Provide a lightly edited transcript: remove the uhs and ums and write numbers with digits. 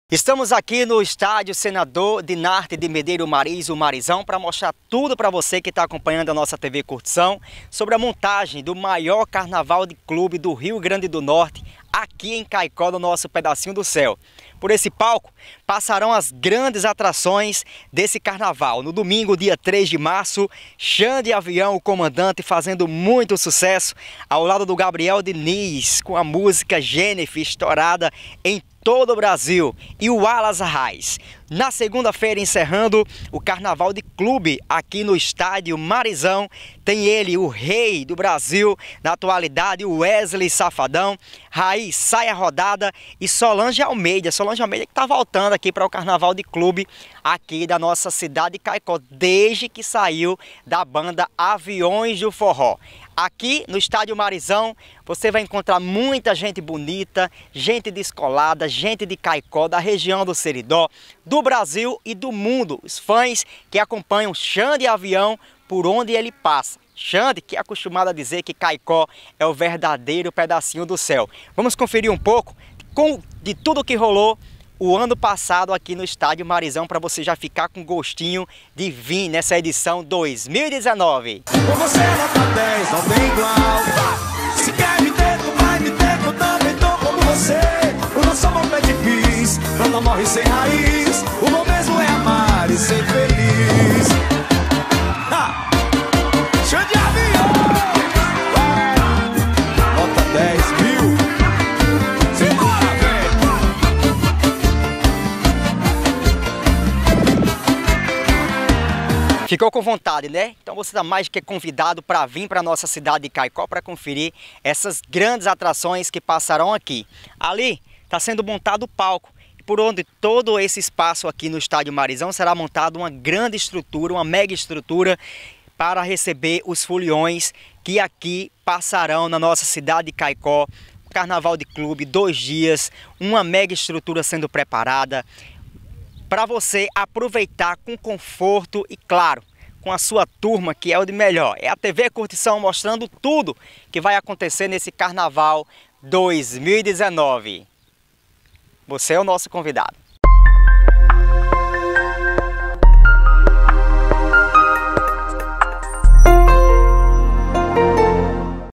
Estamos aqui no estádio Senador Dinarte de Medeiros Mariz, o Marizão, para mostrar tudo para você que está acompanhando a nossa TV Curtição sobre a montagem do maior carnaval de clube do Rio Grande do Norte, aqui em Caicó, no nosso pedacinho do céu. Por esse palco passarão as grandes atrações desse carnaval. No domingo, dia 3 de março, Xande Avião, o comandante, fazendo muito sucesso ao lado do Gabriel Diniz, com a música Jennifer estourada em todo o Brasil, e o Alas Arraes. Na segunda-feira, encerrando o carnaval de clube aqui no estádio Marizão, tem ele, o rei do Brasil, na atualidade, o Wesley Safadão, Raiz Saia Rodada e Solange Almeida. Solange Almeida que está voltando aqui para o carnaval de clube aqui da nossa cidade de Caicó, desde que saiu da banda Aviões do Forró. Aqui no estádio Marizão você vai encontrar muita gente bonita, gente descolada, gente de Caicó, da região do Seridó, do Brasil e do mundo. Os fãs que acompanham Xande Avião por onde ele passa. Xande, que é acostumado a dizer que Caicó é o verdadeiro pedacinho do céu. Vamos conferir um pouco de tudo que rolou o ano passado aqui no estádio Marizão, para você já ficar com gostinho de vir nessa edição 2019. Com você nota 10, não tem igual. Se quer me ter, tu vai me ter, eu também tô como você. O nosso amor pede bis, não morre sem raiz. O bom mesmo é amar e ser feliz. Xande Avião, nota 10 mil. Simbora, velho. Ficou com vontade, né? Então você está mais que convidado para vir para a nossa cidade de Caicó para conferir essas grandes atrações que passarão aqui. Ali está sendo montado o palco, por onde todo esse espaço aqui no estádio Marizão será montado uma grande estrutura, uma mega estrutura para receber os foliões que aqui passarão na nossa cidade de Caicó. Carnaval de clube, 2 dias, uma mega estrutura sendo preparada para você aproveitar com conforto e, claro, com a sua turma, que é o de melhor. É a TV Curtição mostrando tudo que vai acontecer nesse Carnaval 2019. Você é o nosso convidado.